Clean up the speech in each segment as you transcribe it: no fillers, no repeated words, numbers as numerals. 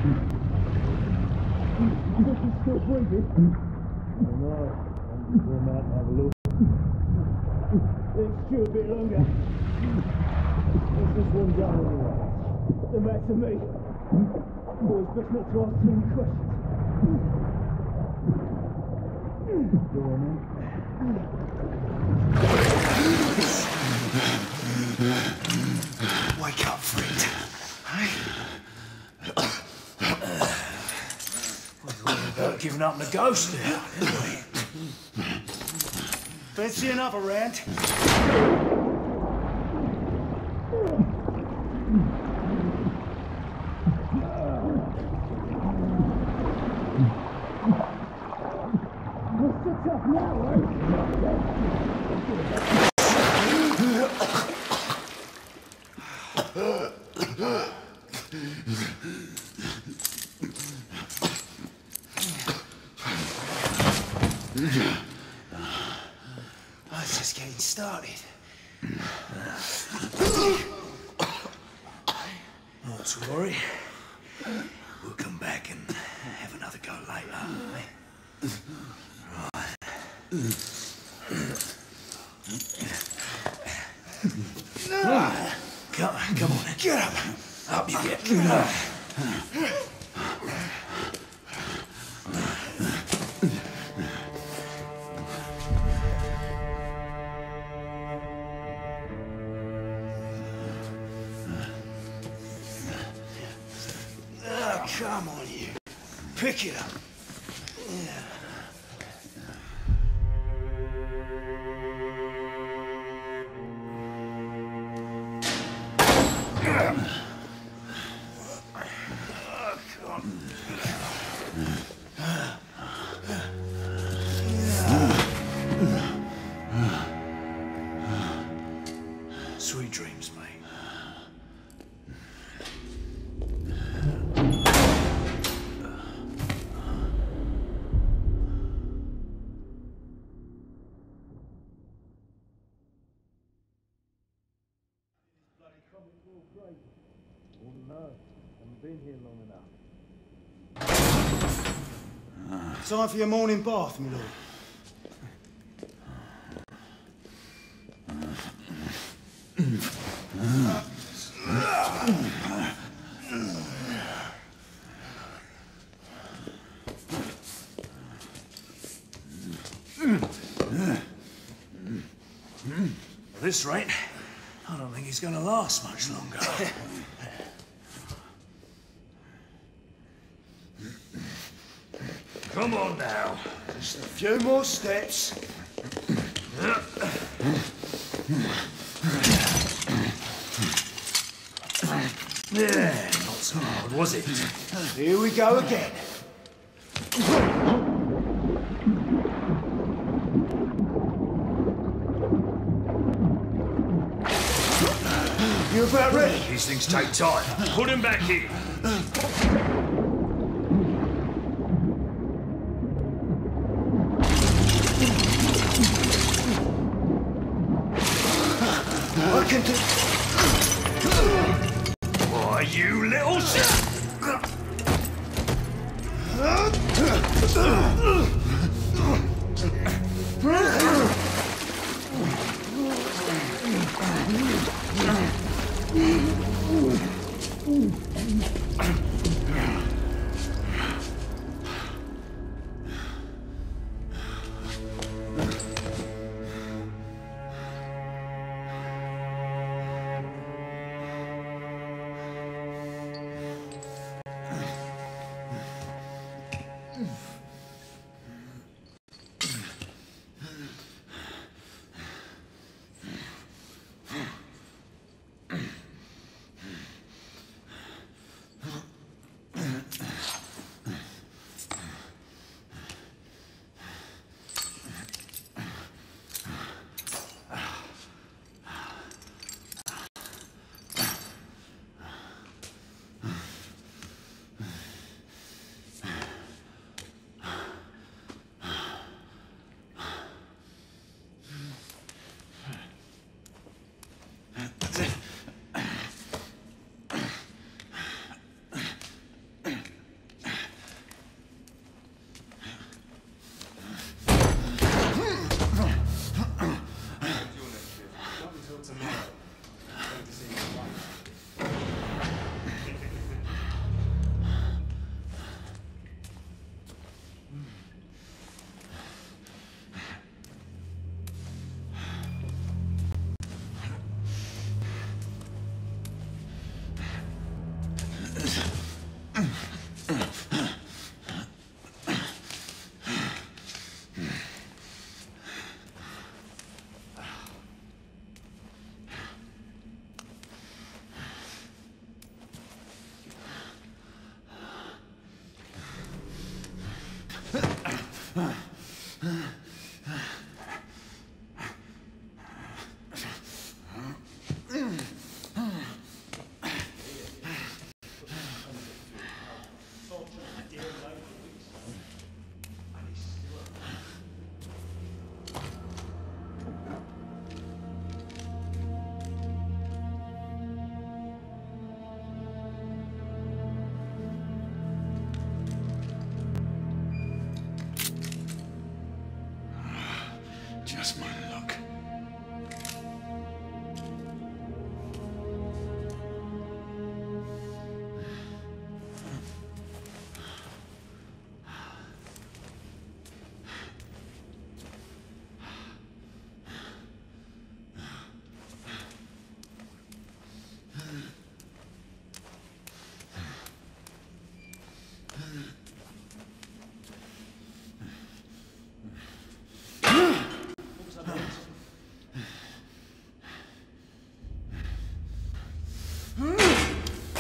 Still breathing? No, I'm going out and have a look. Let's chew a bit longer. What's this one done anyway? Then back to me. Boys, best not to ask too many questions. Go on then. Wake up, friend. Hey? About giving up on the ghost there, didn't we? Fancy another round? What's so tough now, eh? Oh, it's just getting started. Not to worry. We'll come back and have another go later, eh? Right. Come on, get up. Up you get. Come on, you. Pick it up. Yeah. Sweet dreams, mate. Been here long enough. Time for your morning bath, my lord. At this rate, I don't think he's going to last much longer. Come on now. Just a few more steps. Yeah, not so hard, was it? Here we go again. You about ready? These things take time. Put him back in. I can do... Why, you little shit!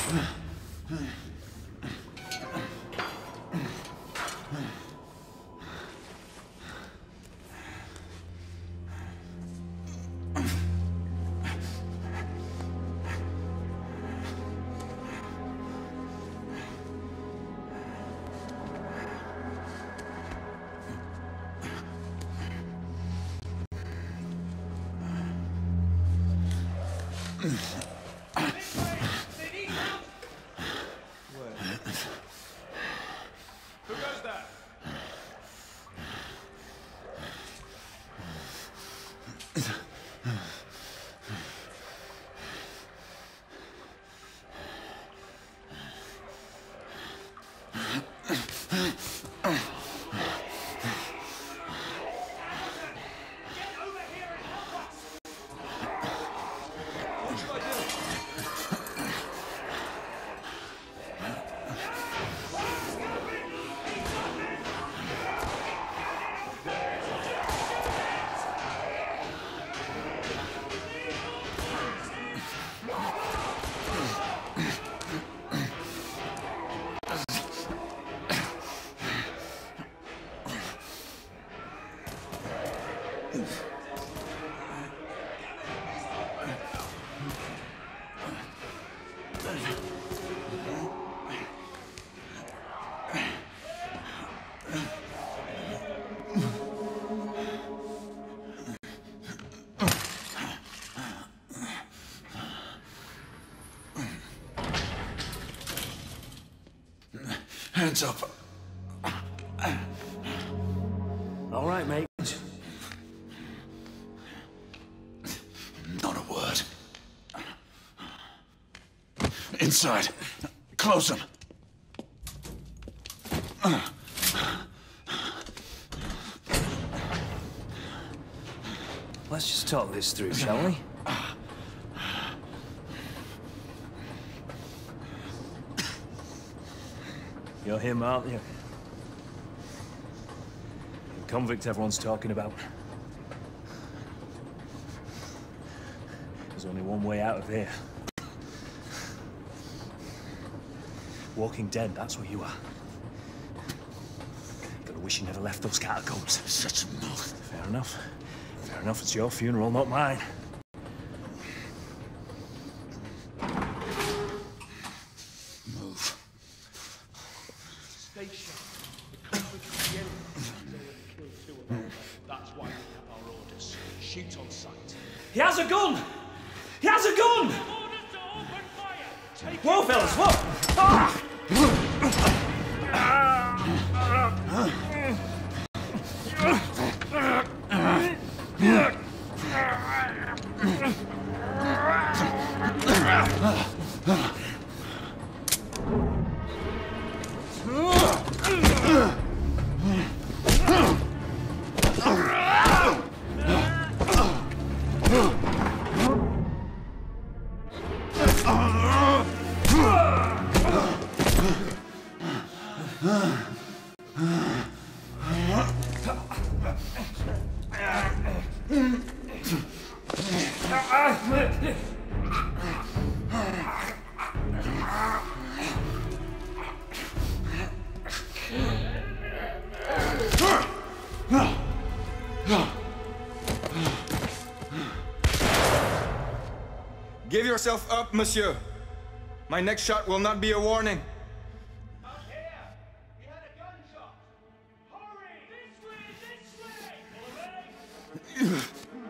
Who goes there? Hands up. All right, mate. Not a word. Inside. Close them. Let's just talk this through, shall we? You're him, aren't you? The convict everyone's talking about. There's only one way out of here. Walking dead, that's what you are. Gotta wish you never left those catacombs. Such a mouth. Fair enough. Fair enough, it's your funeral, not mine. Move. Stay sharp. The convict at the end of the day killed two of our men. That's why we have our orders. Shoot on sight. He has a gun! He has a gun! Orders to open fire! Take Whoa, fellas, whoa! Ah! Give yourself up, monsieur. My next shot will not be a warning. Up here! We had a gunshot! Hurry! This way! This way!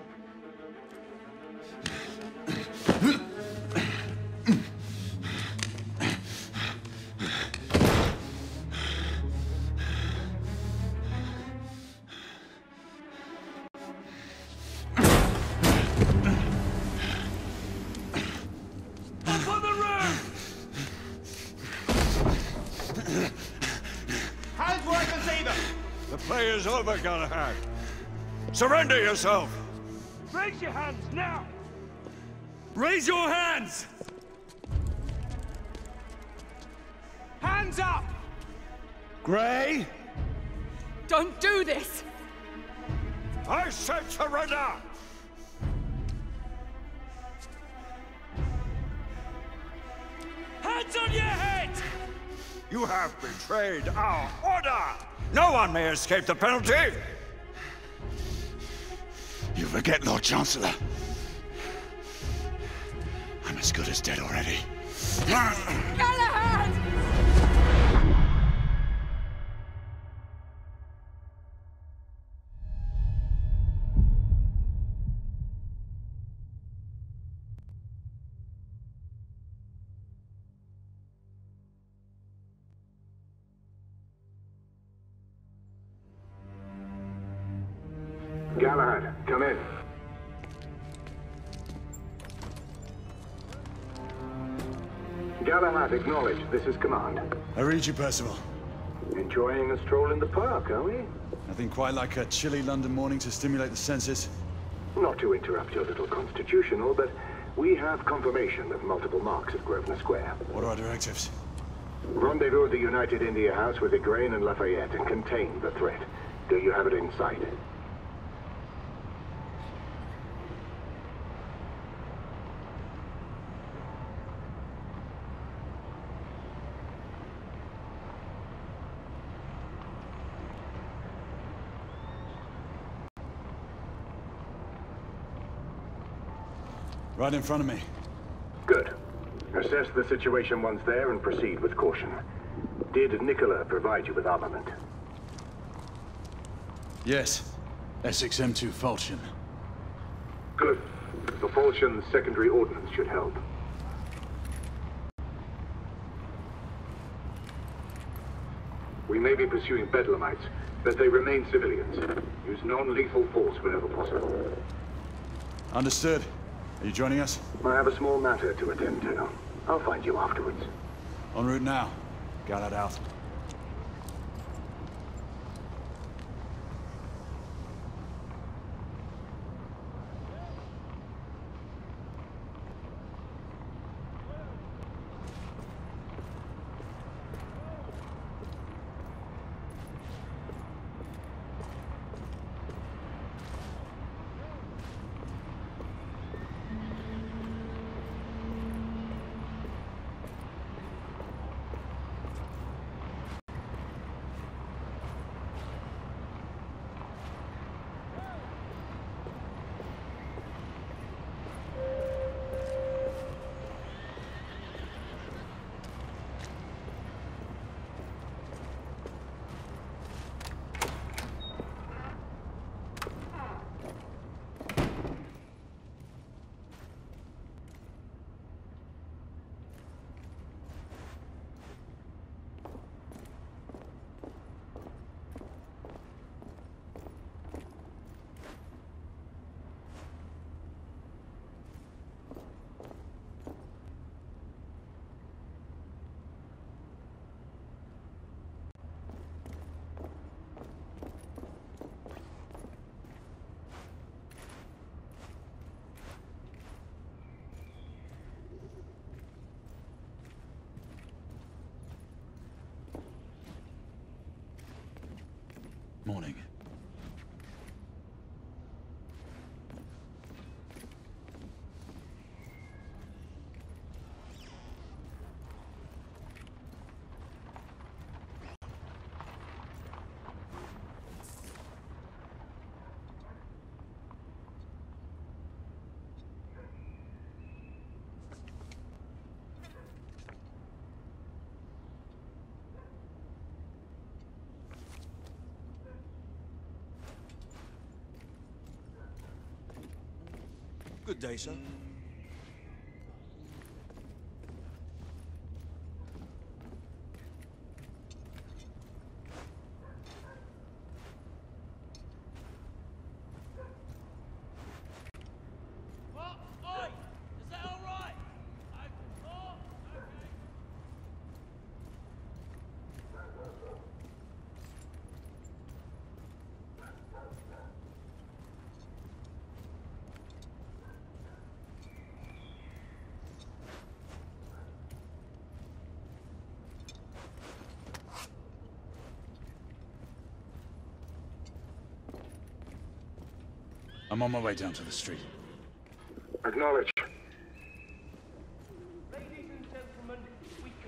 The play is over, Galahad. Surrender yourself! Raise your hands now! Raise your hands! Hands up! Gray, Don't do this! I said surrender! Hands Hands on your head! You have betrayed our order! No one may escape the penalty! You forget, Lord Chancellor. I'm as good as dead already. Galahad! Galahad, come in. Galahad, acknowledge. This is command. I read you, Percival. Enjoying a stroll in the park, are we? Nothing quite like a chilly London morning to stimulate the senses. Not to interrupt your little constitutional, but we have confirmation of multiple marks at Grosvenor Square. What are our directives? Rendezvous at the United India House with Igraine and Lafayette and contain the threat. Do you have it in sight? Right in front of me. Good. Assess the situation once there and proceed with caution. Did Nicola provide you with armament? Yes. Essex M2 Falchion. Good. The Falchion's secondary ordnance should help. We may be pursuing Bedlamites, but they remain civilians. Use non-lethal force whenever possible. Understood. Are you joining us? I have a small matter to attend to. I'll find you afterwards. En route now. Galahad out. Morning. Good day, sir. Oi! Is that all right? I'm on my way down to the street. Acknowledge. Ladies and gentlemen, we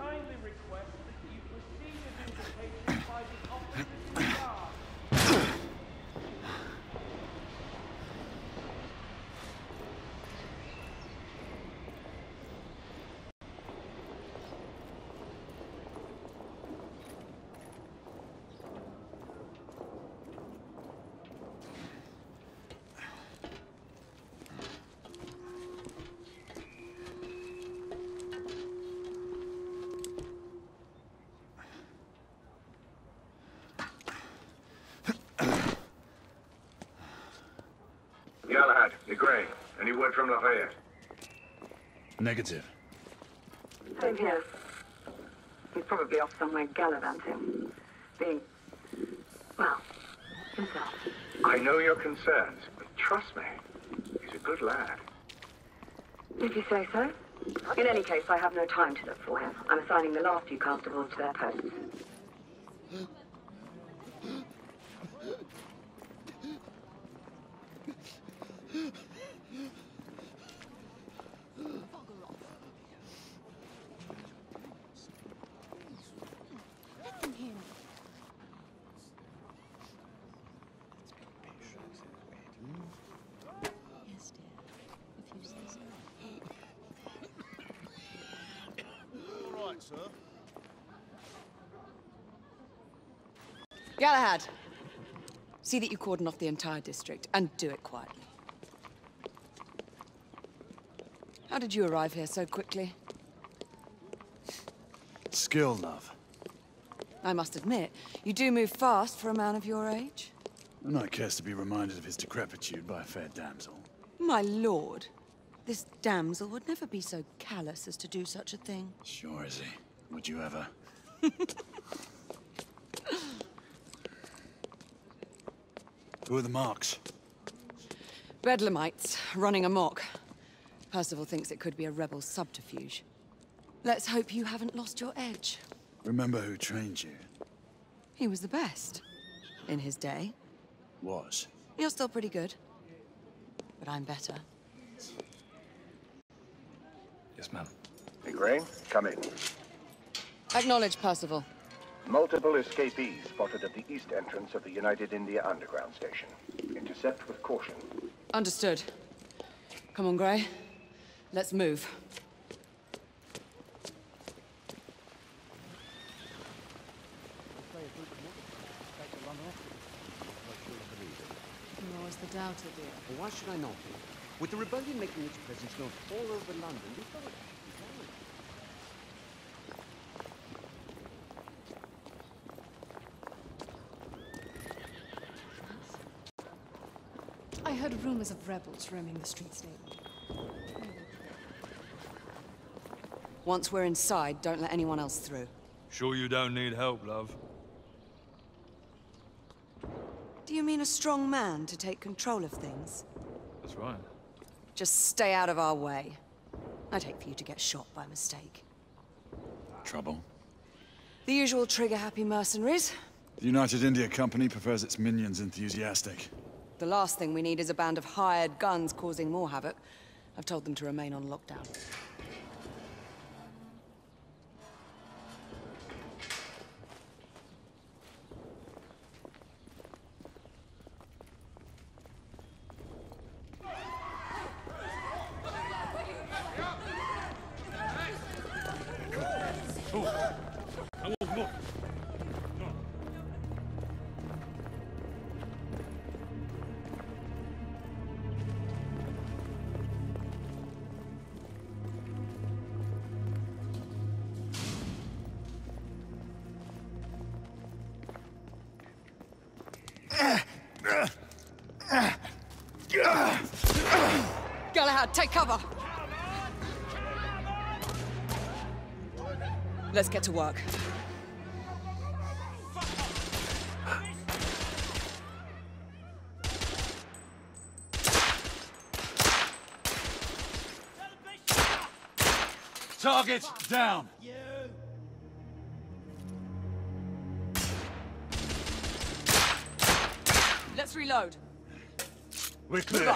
word from Lafayette? Negative. Same here. He's probably off somewhere gallivanting. Being, well, himself. I know your concerns, but trust me, he's a good lad. If you say so. In any case, I have no time to look for him. I'm assigning the last few constables to their posts. Galahad, see that you cordon off the entire district, and do it quietly. How did you arrive here so quickly? Skill, love. I must admit, you do move fast for a man of your age. A knight cares to be reminded of his decrepitude by a fair damsel. My lord, this damsel would never be so callous as to do such a thing. Sure is he. Would you ever? Who are the marks? Bedlamites, running amok. Percival thinks it could be a rebel subterfuge. Let's hope you haven't lost your edge. Remember who trained you? He was the best. In his day. Was. You're still pretty good. But I'm better. Yes, ma'am. Hey, Gray, come in. Acknowledge, Percival. Multiple escapees spotted at the east entrance of the United India Underground Station. Intercept with caution. Understood. Come on, Gray. Let's move. What's the doubt, dear? Well, why should I not be? With the rebellion making its presence known all over London, we thought it I heard rumors of rebels roaming the streets lately. Once we're inside, don't let anyone else through. Sure you don't need help, love? Do you mean a strong man to take control of things? That's right. Just stay out of our way. I'd hate for you to get shot by mistake. Trouble? The usual trigger-happy mercenaries. The United India Company prefers its minions enthusiastic. The last thing we need is a band of hired guns causing more havoc. I've told them to remain on lockdown. Galahad, take cover! Let's get to work. Target down! Let's reload. We're clear.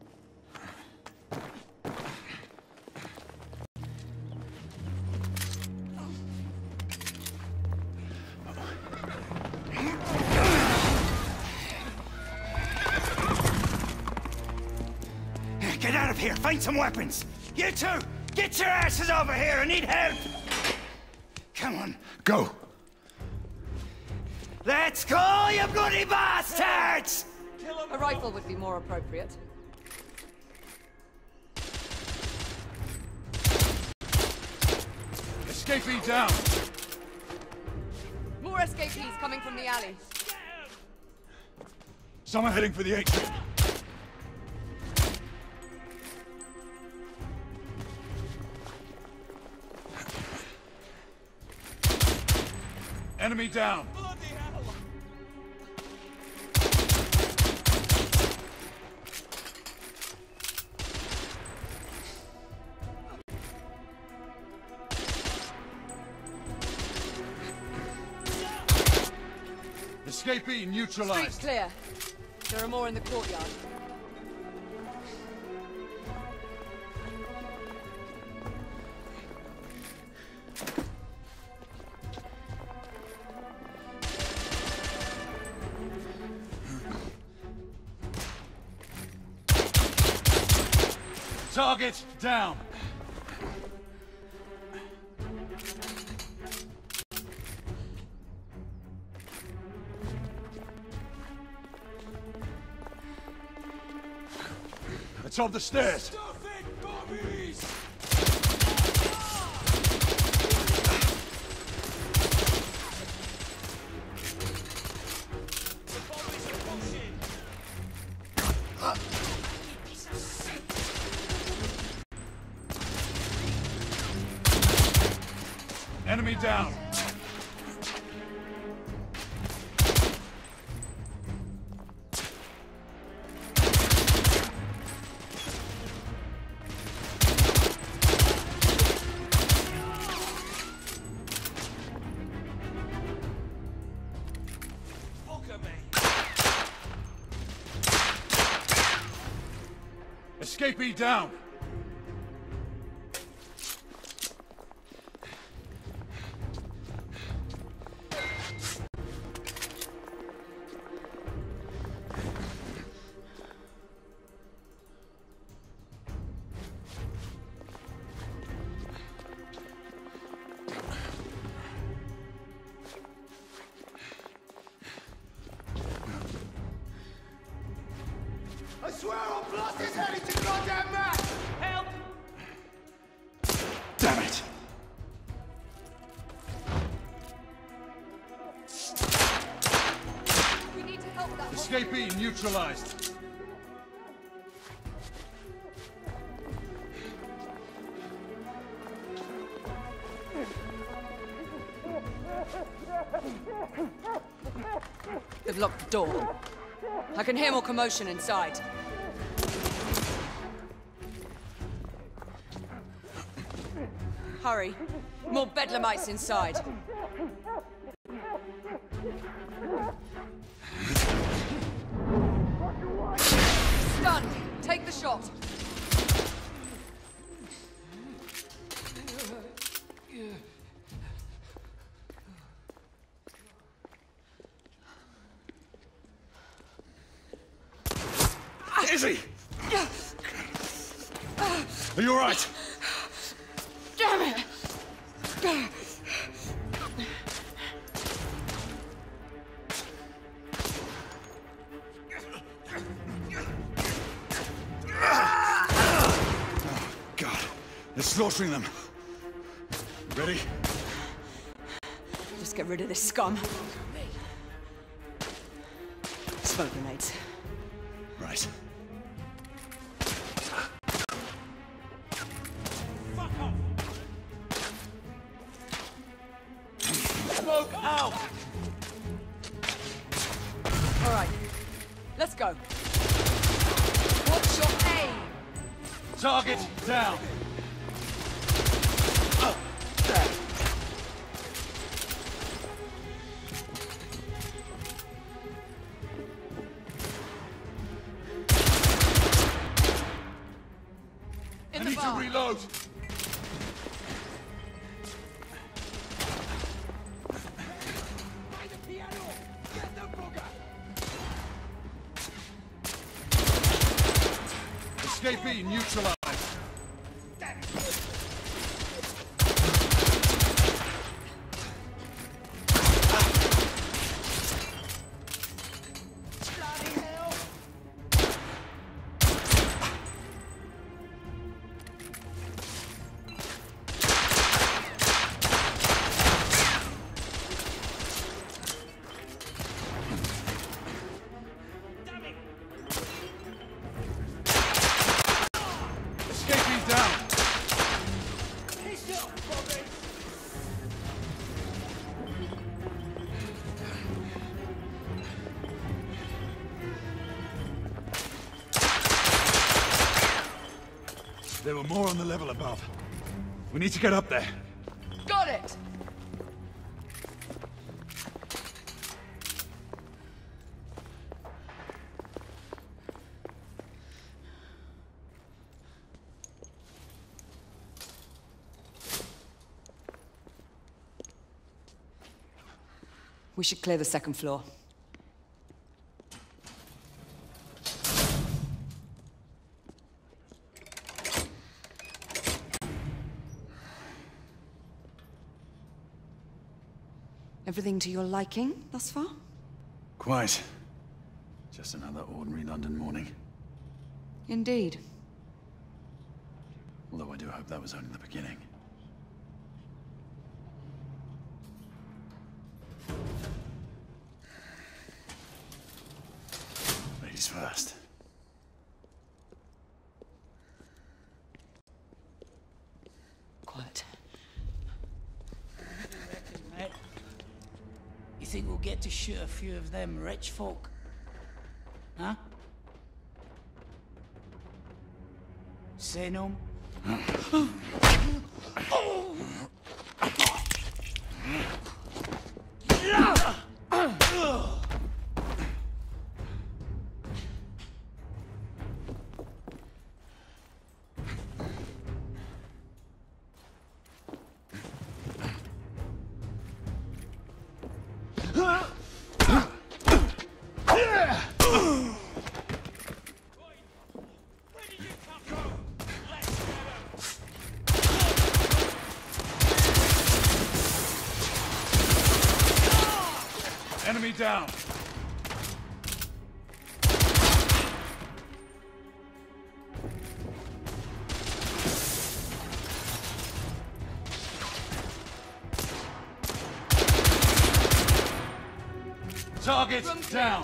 Get out of here! Find some weapons! You two! Get your asses over here! I need help! Come on. Go! Let's go, you bloody bastards! A rifle would be more appropriate. Escapee down! More escapees coming from the alley. Someone heading for the atrium. Enemy down. Bloody hell! Escapee neutralized. Street's clear. There are more in the courtyard. Target down. It's on the stairs. Stuff it, Bobbies! The Bobbies are pushing! Enemy down. Look at me! Escapee down. I swear I'll blast his head into goddamn map! Help! Damn it. We need to help that Escapee neutralized. They've locked the door. I can hear more commotion inside. Hurry. More bedlamites inside. Stunned. Take the shot. Izzy! Are you all right? Damn it! God, they're slaughtering them. Ready? Just get rid of this scum. Smoke grenades. Right. Smoke out! All right, let's go. What's your aim? Target down. In I the need to bar. reload. Escapee neutralized. There were more on the level above. We need to get up there. Got it! We should clear the second floor. Everything to your liking thus far? Quite. Just another ordinary London morning. Indeed. Although I do hope that was only the beginning. Ladies first. Quiet. You think we'll get to shoot a few of them rich folk? Huh? Say no? Enemy down! Target down!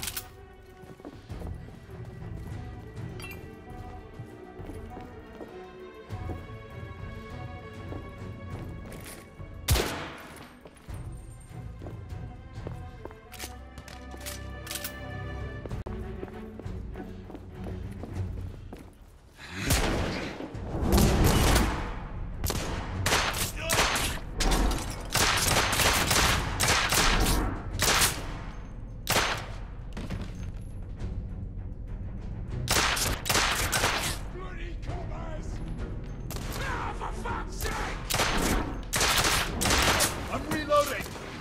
I'm reloading!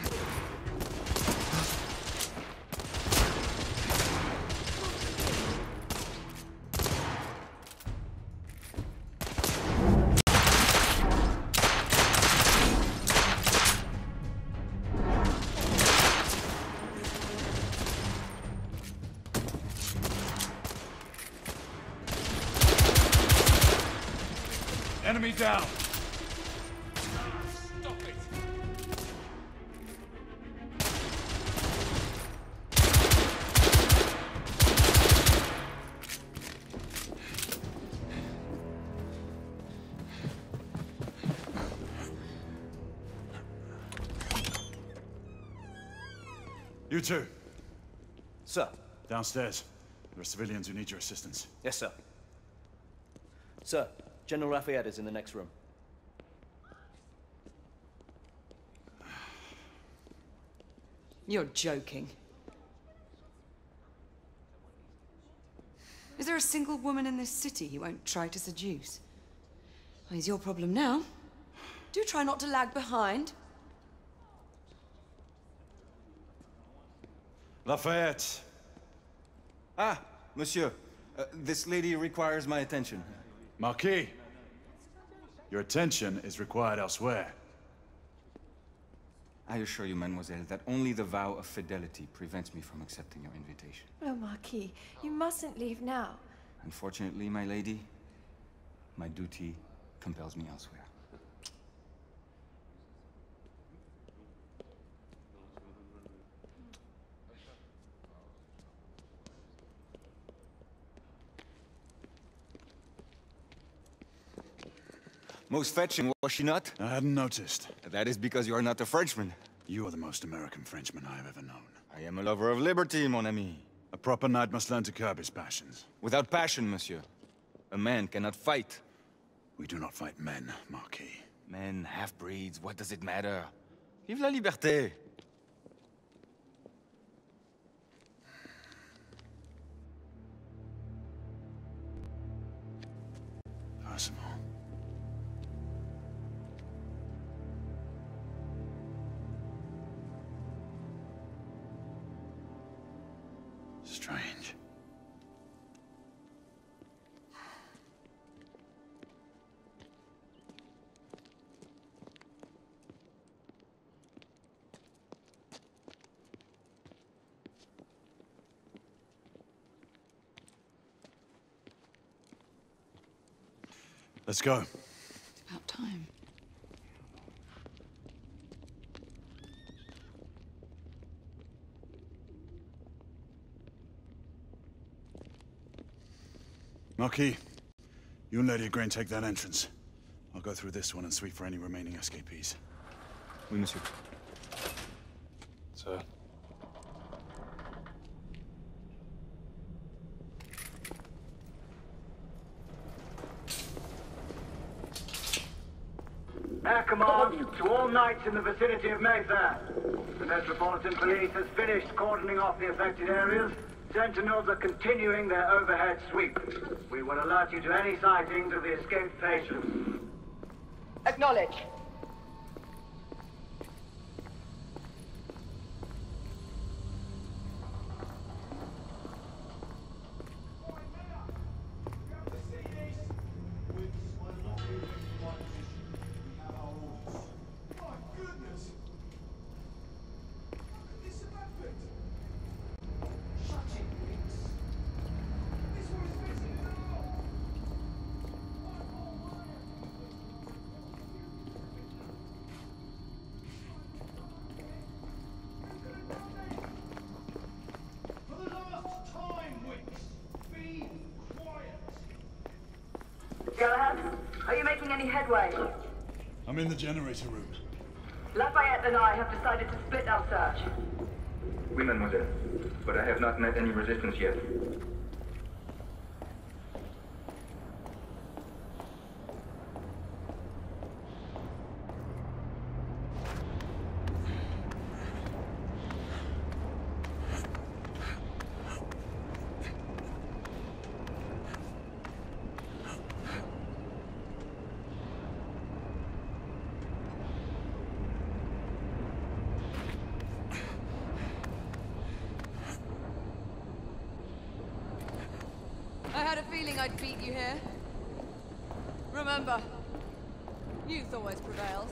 Enemy down! Stop it! You two, Sir. downstairs. There are civilians who need your assistance. Yes, sir. Sir, General Lafayette is in the next room. You're joking. Is there a single woman in this city he won't try to seduce? Well, he's your problem now. Do try not to lag behind. Lafayette! Ah, monsieur. This lady requires my attention. Marquis! Your attention is required elsewhere. I assure you, mademoiselle, that only the vow of fidelity prevents me from accepting your invitation. Oh, Marquis, you mustn't leave now. Unfortunately, my lady, my duty compels me elsewhere. Most fetching, was she not? I hadn't noticed. That is because you are not a Frenchman. You are the most American Frenchman I have ever known. I am a lover of liberty, mon ami. A proper knight must learn to curb his passions. Without passion, monsieur, a man cannot fight. We do not fight men, Marquis. Men, half-breeds, what does it matter? Vive la liberté! Percival. Strange. Let's go. It's about time. Marquis, you and Lady Grain take that entrance. I'll go through this one and sweep for any remaining escapees. Oui, monsieur. Sir. Air command to all knights in the vicinity of Mayfair. The Metropolitan Police has finished cordoning off the affected areas. Sentinels are continuing their overhead sweep. We will alert you to any sightings of the escaped patients. Acknowledge. Galahad, are you making any headway? I'm in the generator room. Lafayette and I have decided to split our search. Oui, mademoiselle. But I have not met any resistance yet. I had a feeling I'd beat you here. Remember, youth always prevails.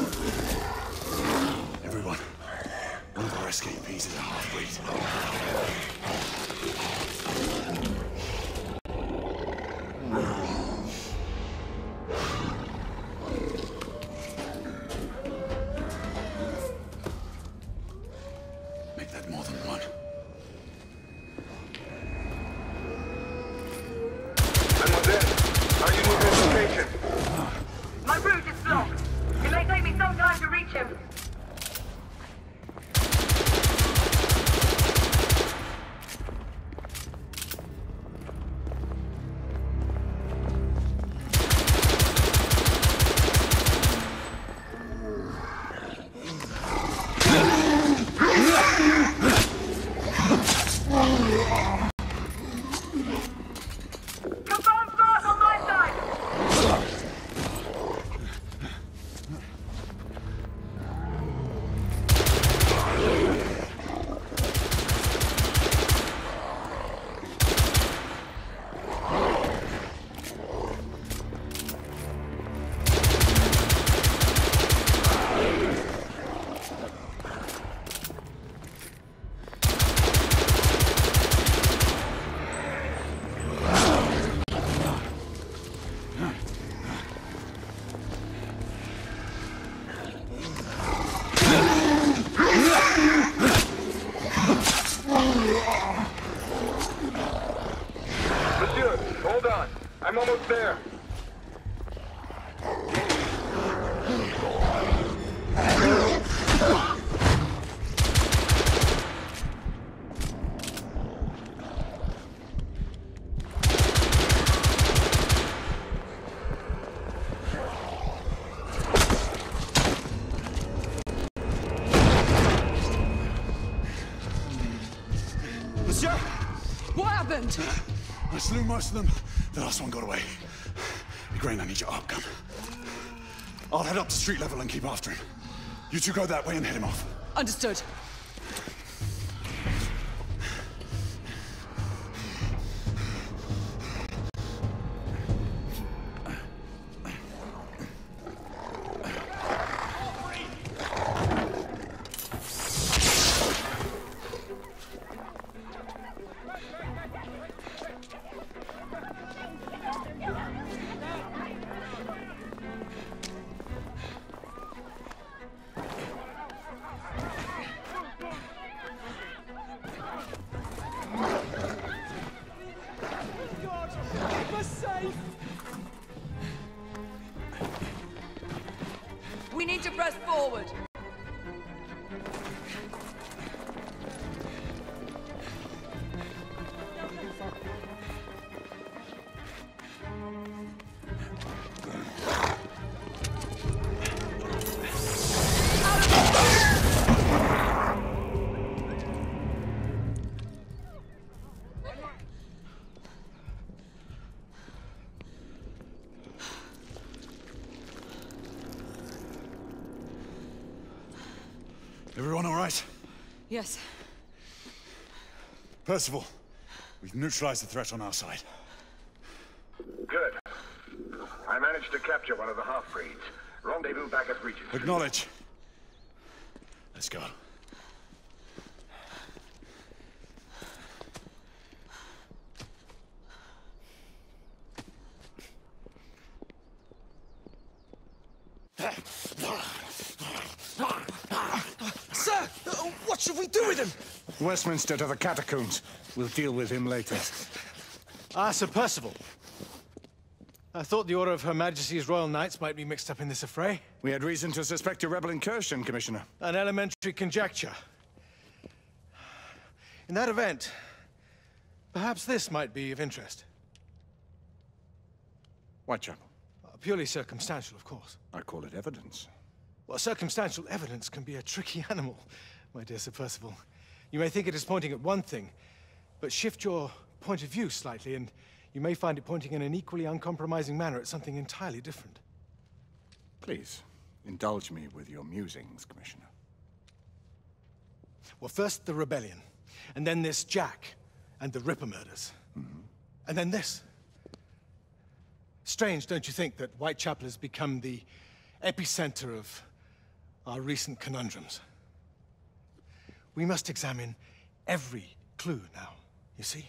Everyone, one of our escapees is a half-breed. Monsieur, hold on. I'm almost there. Monsieur! What happened? I slew most of them. The last one got away. Grain, I need your arc gun. I'll head up to street level and keep after him. You two go that way and head him off. Understood. We need to press forward. Everyone all right? Yes. Percival, we've neutralized the threat on our side. Good. I managed to capture one of the half-breeds. Rendezvous back at Regent. Acknowledge. Let's go. Sir! What should we do with him? Westminster to the catacombs. We'll deal with him later. Ah, Sir Percival. I thought the Order of Her Majesty's Royal Knights might be mixed up in this affray. We had reason to suspect a rebel incursion, Commissioner. An elementary conjecture. In that event, perhaps this might be of interest. Whitechapel. Purely circumstantial, of course. I call it evidence. Well, circumstantial evidence can be a tricky animal, my dear Sir Percival. You may think it is pointing at one thing, but shift your point of view slightly, and you may find it pointing in an equally uncompromising manner at something entirely different. Please, indulge me with your musings, Commissioner. Well, first the rebellion, and then this Jack, and the Ripper murders. And then this. Strange, don't you think, that Whitechapel has become the epicenter of our recent conundrums? We must examine every clue now, you see?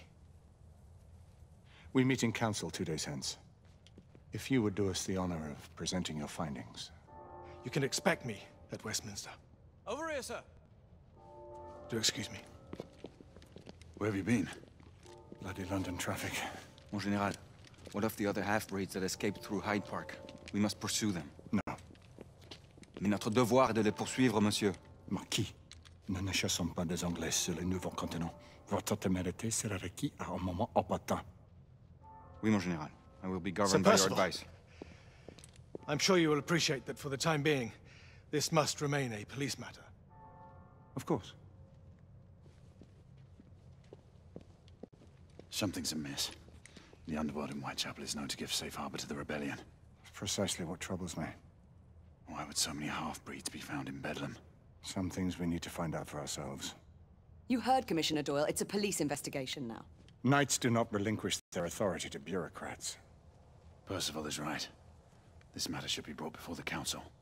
We meet in council 2 days hence. If you would do us the honor of presenting your findings. You can expect me at Westminster. Over here, sir. Do excuse me. Where have you been? Bloody London traffic. Mon Général, what of the other half-breeds that escaped through Hyde Park? We must pursue them. No. Mais notre devoir est de les poursuivre, monsieur. Marquis, nous ne chassons pas des Anglais sur le nouveau continent. Votre témérité sera requise à un moment opportun. Oui, mon Général. I will be governed by your advice. I'm sure you will appreciate that for the time being, this must remain a police matter. Of course. Something's amiss. The underworld in Whitechapel is known to give safe harbor to the rebellion. Precisely what troubles me. Why would so many half-breeds be found in Bedlam? Some things we need to find out for ourselves. You heard Commissioner Doyle. It's a police investigation now. Knights do not relinquish their authority to bureaucrats. Percival is right. This matter should be brought before the council.